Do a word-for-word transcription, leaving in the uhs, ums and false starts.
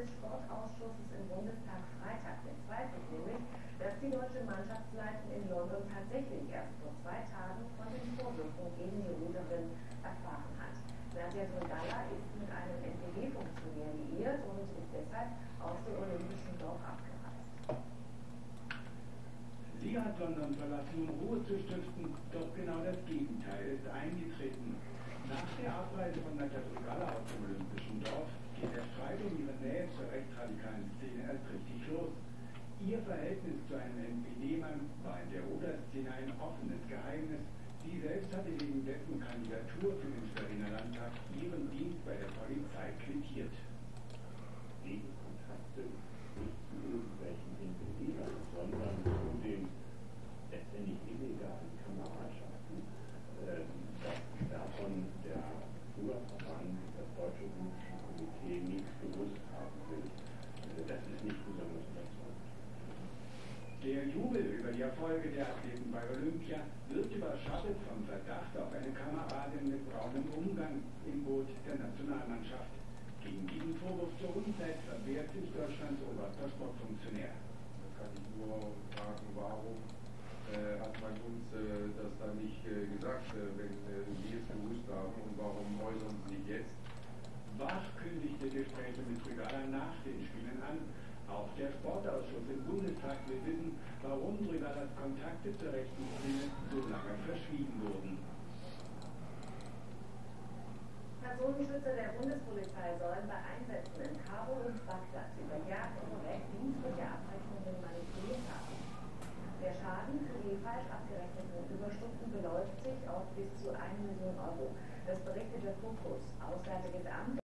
des Sportausschusses im Bundestag Freitag bezweifelt nämlich, dass die deutsche Mannschaftsleitung in London tatsächlich erst vor zwei Tagen von den Vorwürfen gegen die Ruderin erfahren hat. Nadja Drgala ist mit einem N P D-Funktionär liiert und ist deshalb aus dem Olympischen Dorf abgereist. Sie hat London verlassen, um Ruhe zu stiften, doch genau das Gegenteil ist eingetreten. Nach der Abreise von Nadja Drgala aus dem Olympischen Dorf geht der Streit um ihre Nähe zur rechtsradikalen Szene erst richtig los. Ihr Verhältnis zu einem N P D-Mann war in der Ruderszene ein offenes Geheimnis. Sie selbst hatte wegen dessen Kandidatur für den Schweriner Landtag ihren Dienst bei der Polizei quittiert. Wegen Kontakte nicht zu irgendwelchen N P D-Lern, sondern zu den letztendlich illegalen Kameradschaften, äh, dass davon der Ruderverband, das Deutsche Olympische Komitee, nichts gewusst haben will. Äh, das ist nicht besonders überzeugend. Der Jubel über die Erfolge der Athleten bei Olympia wird überschattet vom Verdacht auf eine Kameradin mit braunem Umgang im Boot der Nationalmannschaft. Gegen diesen Vorwurf zur Unzeit verwehrt sich Deutschlands oberster Sportfunktionär. Da kann ich nur fragen, warum äh, hat man uns äh, das dann nicht äh, gesagt, äh, wenn äh, Sie es gewusst haben, und warum äußern Sie sich jetzt? Bach kündigte Gespräche mit Drgala nach den Spielen an. Auch der Sportausschuss im Bundestag will wissen, warum Drgalas Kontakte zur rechten Szene so lange verschwiegen wurden. Personenschützer der Bundespolizei sollen bei Einsätzen in Kabul und Bagdad über Jagd und Recht dienstliche Abrechnungen manipuliert haben. Der Schaden für die falsch abgerechneten Überstunden beläuft sich auf bis zu eine Million Euro. Das berichtet der Fokus. Auswärtiges Amt